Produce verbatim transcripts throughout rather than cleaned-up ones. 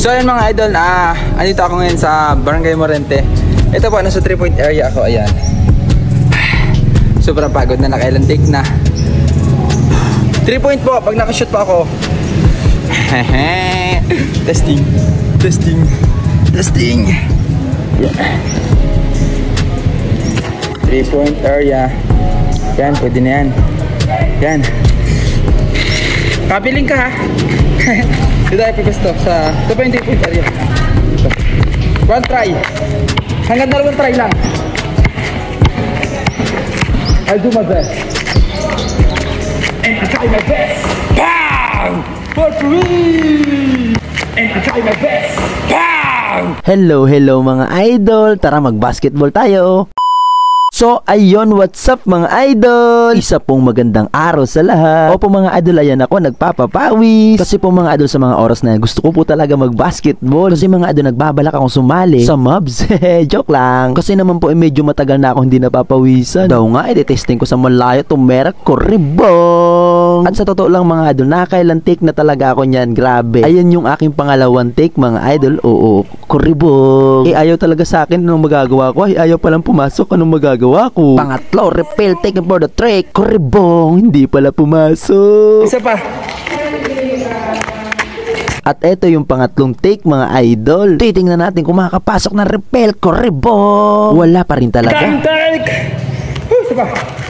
So ayun mga idol, ah, andito ako ngayon sa Barangay Morente. Ito po, nasa three point area ako, ayan. Sobrang pagod na, nakailan take na. three point po, pag nakashoot po ako. Testing, testing, testing. Yeah. three point area. Yan, pwede na yan. Yan. Kabiling ka ha. Dito tayo pagkasto sa ito pa yung three point area. Ito. One try. Hanggang dalawang try lang. I'll do my best. And I try my best. Bang! For free! And I try my best. Bang! Hello, hello mga idol. Tara mag-basketball tayo. So, ayun, what's up mga idol? Isa pong magandang araw sa lahat. Opo mga idol, ayan ako, nagpapapawis. Kasi po mga idol, sa mga oras na gusto ko po talaga mag-basketball. Kasi mga idol, nagbabalak akong sumali sa mobs. Joke lang. Kasi naman po, eh, medyo matagal na ako hindi napapawisan. Daw nga, edi-testing ko sa malayo, tumerak ko, ribong. At sa totoo lang mga idol, nakakailan take na talaga ako niyan. Grabe. Ayan yung aking pangalawang take mga idol. Oo, kuribong. Eh, ayaw talaga sa akin. Anong magagawa ko? Ay, ayaw palang pumasok. Anong magagawa ko? Pangatlo, repel, taken for the trick. Kuribong, hindi pala pumasok. Isa pa. At eto yung pangatlong take mga idol. Titingnan natin kung makakapasok ng repel. Kuribong. Wala pa rin talaga. Time take. Uh, isa pa.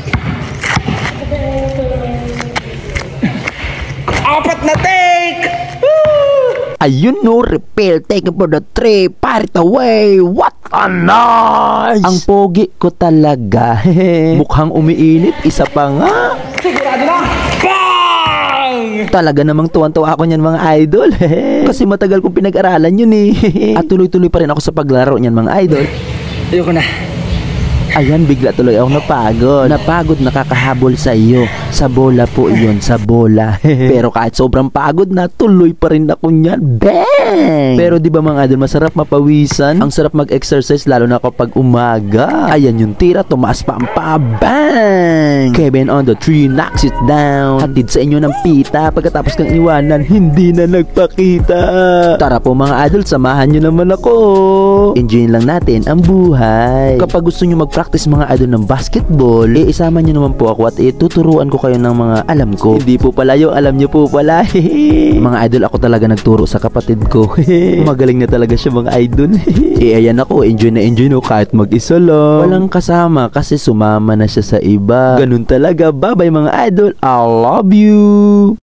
Apat na take. Ayun no, repel, taken for the three, fire it away. What a nice! Ang pogi ko talaga. Mukhang umiinit, isa pa nga. Sigurado na. Bang! Talaga namang tuwan-tuwa ako niyan mga idol. Kasi matagal kong pinag-aralan yun eh. At tuloy-tuloy pa rin ako sa paglaro niyan mga idol. Ayoko na. Ayan, bigla tuloy ako napagod. Napagod nakakahabol sa iyo. Sa bola po iyon, sa bola. Pero kahit sobrang pagod na, tuloy pa rin ako niyan. Bang! Pero di ba mga idol, masarap mapawisan? Ang sarap mag-exercise lalo na kapag umaga. Ayan yung tira, tumaas pa ang pa. Bang! Kevin on the tree knocks it down. Hatid sa inyo ng pita. Pagkatapos kang iwanan, hindi na nagpakita. Tara po mga idol, samahan nyo naman ako. Enjoyin lang natin ang buhay. Kapag gusto nyo mag practice mga idol ng basketball, eh isama nyo naman po ako at ituturuan ko kayo ng mga alam ko. Hindi po pala yung alam nyo po pala. Mga idol, ako talaga nagturo sa kapatid ko. Magaling na talaga siya mga idol. Eh ayan ako, enjoy na enjoy no kahit mag-isa lang. Walang kasama kasi sumama na siya sa iba. Ganun talaga. Bye bye mga idol. I love you.